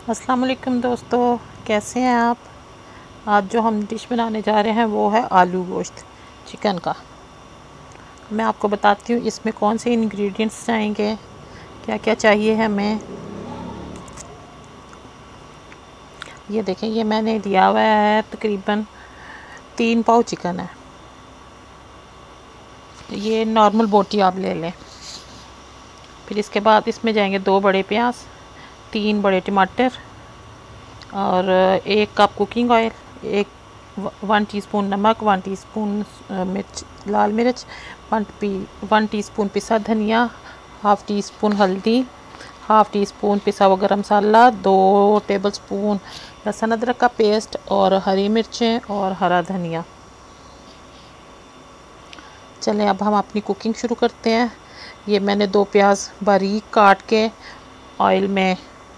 अस्सलाम वालेकुम दोस्तों, कैसे हैं आप। आज जो हम डिश बनाने जा रहे हैं वो है आलू गोश्त चिकन का। मैं आपको बताती हूँ इसमें कौन से इंग्रेडिएंट्स चाहिए, क्या क्या चाहिए हमें। ये देखें, ये मैंने लिया हुआ है तकरीबन 3 पाव चिकन है। ये नॉर्मल बोटी आप ले लें। फिर इसके बाद इसमें जाएंगे 2 बड़े प्याज, 3 बड़े टमाटर और 1 कप कुकिंग ऑयल, 1 टीस्पून नमक, 1 टीस्पून मिर्च, लाल मिर्च, 1 टीस्पून पिसा धनिया, हाफ़ टी स्पून हल्दी, हाफ़ टी स्पून पिसा हुआ गरम मसाला, 2 टेबलस्पून लहसुन अदरक का पेस्ट और हरी मिर्चें और हरा धनिया। चलें अब हम अपनी कुकिंग शुरू करते हैं। ये मैंने 2 प्याज बारीक काट के ऑयल में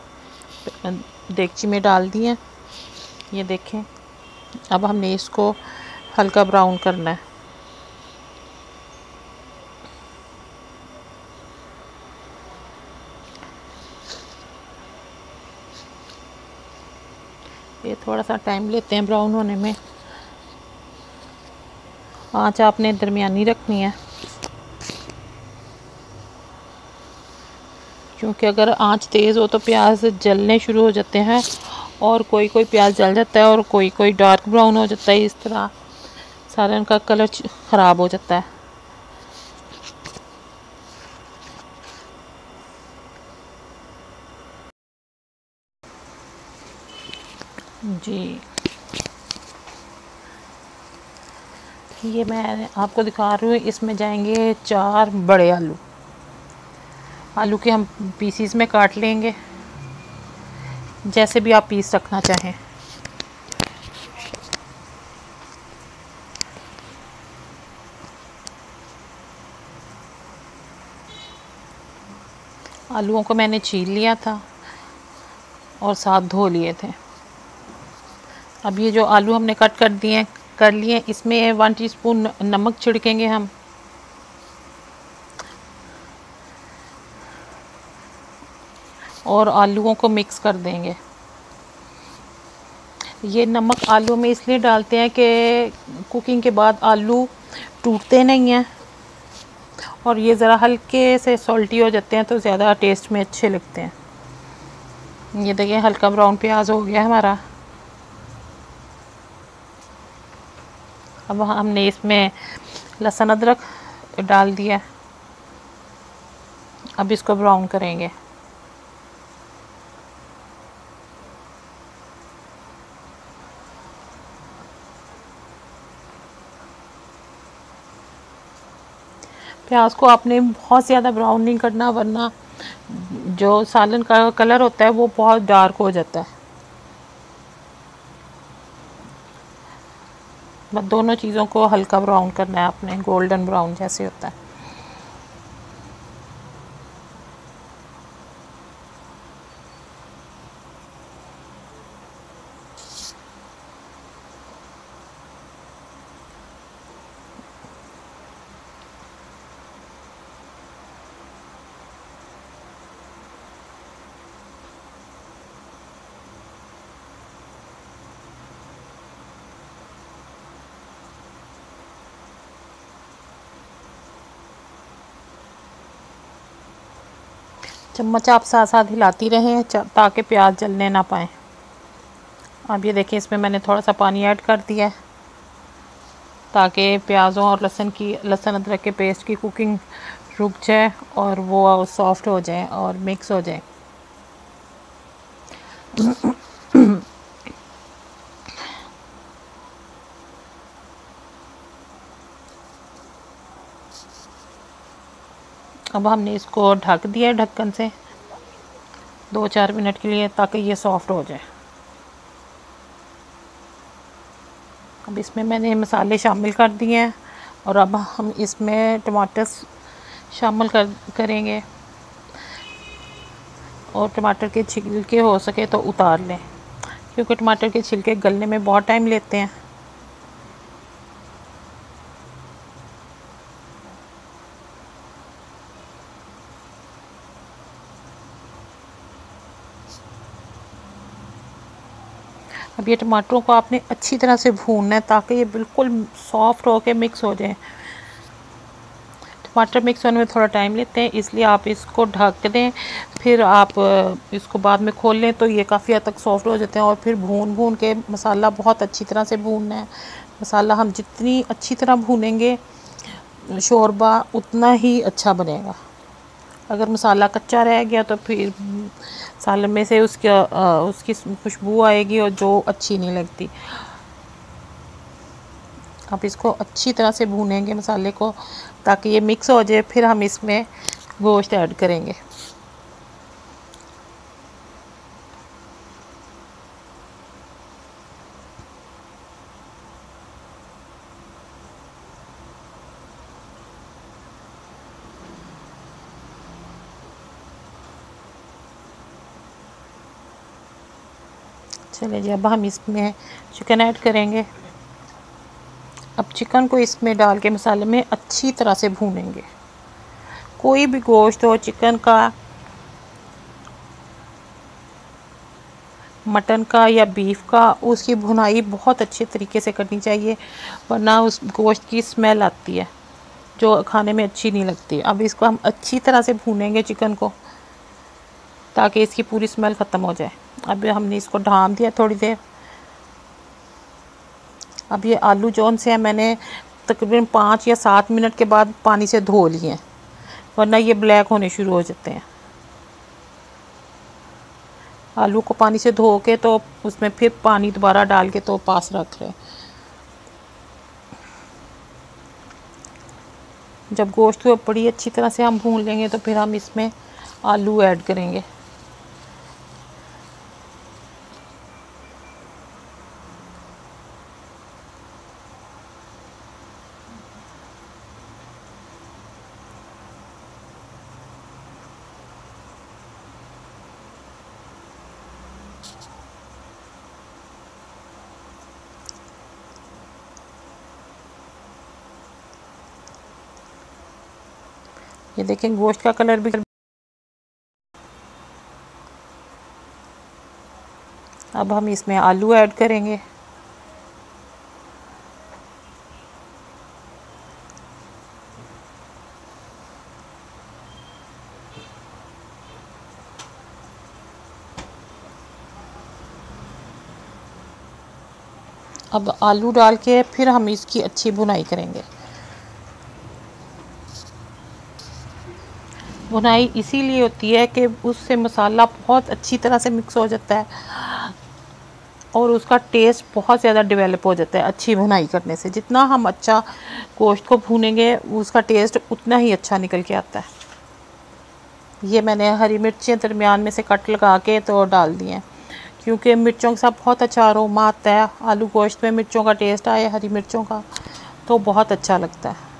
देगची में डाल दिए। ये देखें, अब हमने इसको हल्का ब्राउन करना है। ये थोड़ा सा टाइम लेते हैं ब्राउन होने में। आंच आपने दरमियानी रखनी है, क्योंकि अगर आंच तेज़ हो तो प्याज जलने शुरू हो जाते हैं और कोई कोई प्याज जल जाता है और कोई कोई डार्क ब्राउन हो जाता है। इस तरह सारा इनका कलर ख़राब हो जाता है। जी, ये मैं आपको दिखा रही हूँ। इसमें जाएंगे 4 बड़े आलू। आलू के हम पीसीस में काट लेंगे, जैसे भी आप पीस रखना चाहें। आलूओं को मैंने छील लिया था और साथ धो लिए थे। अब ये जो आलू हमने कट कर लिए, इसमें 1 टीस्पून नमक छिड़केंगे हम। और आलूओं को मिक्स कर देंगे। ये नमक आलू में इसलिए डालते हैं कि कुकिंग के बाद आलू टूटते नहीं हैं और ये ज़रा हल्के से सॉल्टी हो जाते हैं तो ज़्यादा टेस्ट में अच्छे लगते हैं। ये देखिए, हल्का ब्राउन प्याज हो गया हमारा। अब हमने इसमें लहसुन अदरक डाल दिया। अब इसको ब्राउन करेंगे। प्याज को आपने बहुत ज़्यादा ब्राउन नहीं करना, वरना जो सालन का कलर होता है वो बहुत डार्क हो जाता है। बस दोनों चीज़ों को हल्का ब्राउन करना है आपने, गोल्डन ब्राउन जैसे होता है। चम्मच आप साथ साथ हिलाती रहें ताकि प्याज जलने ना पाए। अब ये देखिए, इसमें मैंने थोड़ा सा पानी ऐड कर दिया है ताकि प्याज़ों और लहसुन अदरक के पेस्ट की कुकिंग रुक जाए और वो सॉफ्ट हो जाए और मिक्स हो जाए। अब हमने इसको ढक दिया ढक्कन से 2-4 मिनट के लिए, ताकि ये सॉफ्ट हो जाए। अब इसमें मैंने मसाले शामिल कर दिए हैं और अब हम इसमें टमाटर शामिल करेंगे। और टमाटर के छिलके हो सके तो उतार लें, क्योंकि टमाटर के छिलके गलने में बहुत टाइम लेते हैं। अब ये टमाटरों को आपने अच्छी तरह से भूनना है ताकि ये बिल्कुल सॉफ्ट होके मिक्स हो जाए। टमाटर मिक्स होने में थोड़ा टाइम लेते हैं, इसलिए आप इसको ढक दें, फिर आप इसको बाद में खोल लें तो ये काफ़ी हद तक सॉफ्ट हो जाते हैं। और फिर भून भून के मसाला बहुत अच्छी तरह से भूनना है। मसाला हम जितनी अच्छी तरह भूनेंगे शोरबा उतना ही अच्छा बनेगा। अगर मसाला कच्चा रह गया तो फिर सालन में से उसकी खुशबू आएगी और जो अच्छी नहीं लगती। आप इसको अच्छी तरह से भूनेंगे मसाले को ताकि ये मिक्स हो जाए, फिर हम इसमें गोश्त ऐड करेंगे। चलिए जी, अब हम इसमें चिकन ऐड करेंगे। अब चिकन को इसमें डाल के मसाले में अच्छी तरह से भूनेंगे। कोई भी गोश्त हो, चिकन का, मटन का या बीफ का, उसकी भुनाई बहुत अच्छे तरीके से करनी चाहिए, वरना उस गोश्त की स्मेल आती है जो खाने में अच्छी नहीं लगती। अब इसको हम अच्छी तरह से भूनेंगे चिकन को ताकि इसकी पूरी स्मेल ख़त्म हो जाए। अब हमने इसको ढाँप दिया थोड़ी देर। अब ये आलू जौन से हैं मैंने तकरीबन 5 या 7 मिनट के बाद पानी से धो लिए हैं, वरना ये ब्लैक होने शुरू हो जाते हैं। आलू को पानी से धो के तो उसमें फिर पानी दोबारा डाल के तो पास रख लें। जब गोश्त को बड़ी अच्छी तरह से हम भून लेंगे तो फिर हम इसमें आलू ऐड करेंगे। ये देखें गोश्त का कलर भी। अब हम इसमें आलू ऐड करेंगे। अब आलू डाल के फिर हम इसकी अच्छी भुनाई करेंगे। भुनाई इसीलिए होती है कि उससे मसाला बहुत अच्छी तरह से मिक्स हो जाता है और उसका टेस्ट बहुत ज़्यादा डेवलप हो जाता है अच्छी भुनाई करने से। जितना हम अच्छा गोश्त को भूनेंगे उसका टेस्ट उतना ही अच्छा निकल के आता है। ये मैंने हरी मिर्चें दरमियान में से कट लगा के तो डाल दी हैं, क्योंकि मिर्चों के साथ बहुत अच्छा अरोमा आता है। आलू गोश्त में मिर्चों का टेस्ट आए, हरी मिर्चों का, तो बहुत अच्छा लगता है।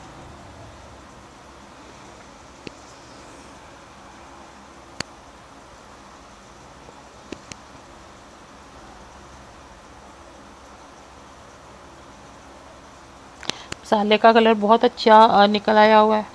मसाले का कलर बहुत अच्छा निकल आया हुआ है।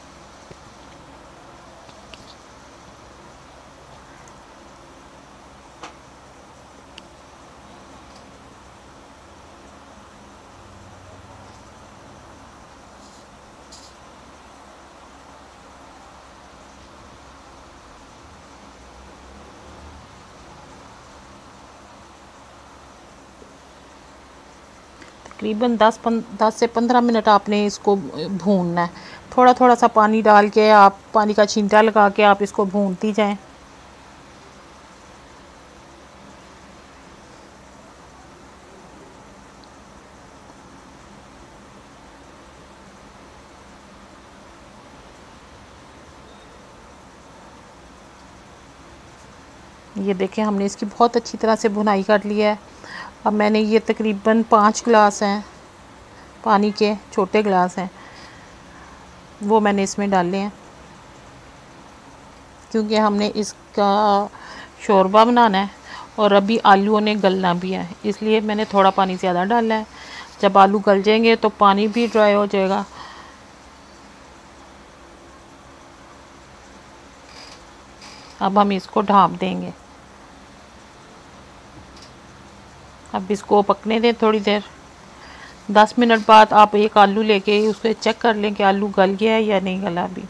तकरीबन 10 से 15 मिनट आपने इसको भूनना है। थोड़ा थोड़ा सा पानी डाल के, आप पानी का छींटा लगा के आप इसको भूनती जाएं। ये देखें हमने इसकी बहुत अच्छी तरह से भुनाई कर ली है। अब मैंने ये तकरीबन 5 गिलास हैं पानी के, छोटे गिलास हैं, वो मैंने इसमें डाले हैं, क्योंकि हमने इसका शोरबा बनाना है और अभी आलूओं ने गलना भी है, इसलिए मैंने थोड़ा पानी ज़्यादा डाला है। जब आलू गल जाएंगे तो पानी भी ड्राई हो जाएगा। अब हम इसको ढाँप देंगे। अब इसको पकने दें थोड़ी देर। 10 मिनट बाद आप एक आलू लेके उसको चेक कर लें कि आलू गल गया है या नहीं गला अभी।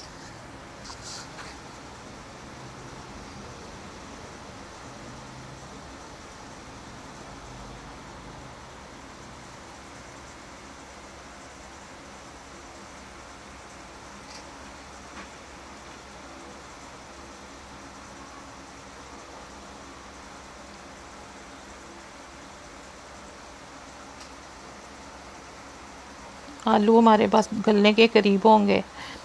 आलू हमारे पास गलने के करीब होंगे।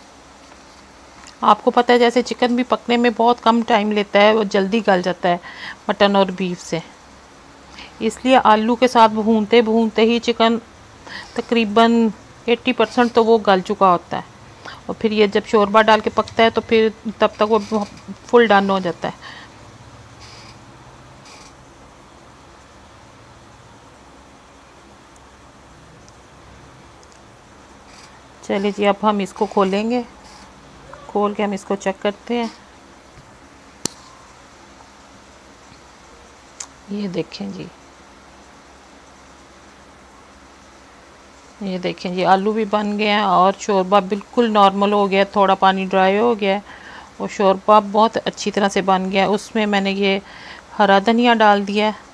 आपको पता है जैसे चिकन भी पकने में बहुत कम टाइम लेता है, वो जल्दी गल जाता है मटन और बीफ से, इसलिए आलू के साथ भूनते भूनते ही चिकन तकरीबन 80% तो वो गल चुका होता है। और फिर ये जब शोरबा डाल के पकता है तो फिर तब तक वो फुल डन हो जाता है। चलिए जी, अब हम इसको खोलेंगे। खोल के हम इसको चेक करते हैं। ये देखें जी, ये देखें जी, आलू भी बन गए हैं और शोरबा बिल्कुल नॉर्मल हो गया, थोड़ा पानी ड्राई हो गया है और शोरबा बहुत अच्छी तरह से बन गया है। उसमें मैंने ये हरा धनिया डाल दिया है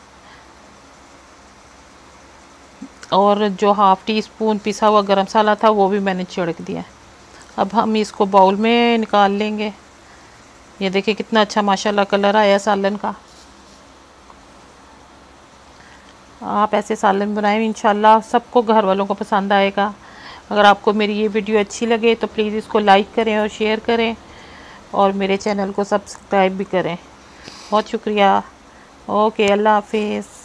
और जो हाफ़ टी स्पून पिसा हुआ गरम मसाला था वो भी मैंने छिड़क दिया। अब हम इसको बाउल में निकाल लेंगे। ये देखिए कितना अच्छा माशाल्लाह कलर आया सालन का। आप ऐसे सालन बनाएं, इंशाल्लाह सबको घर वालों को पसंद आएगा। अगर आपको मेरी ये वीडियो अच्छी लगे तो प्लीज़ इसको लाइक करें और शेयर करें और मेरे चैनल को सब्सक्राइब भी करें। बहुत शुक्रिया। ओके, अल्लाह हाफिज़।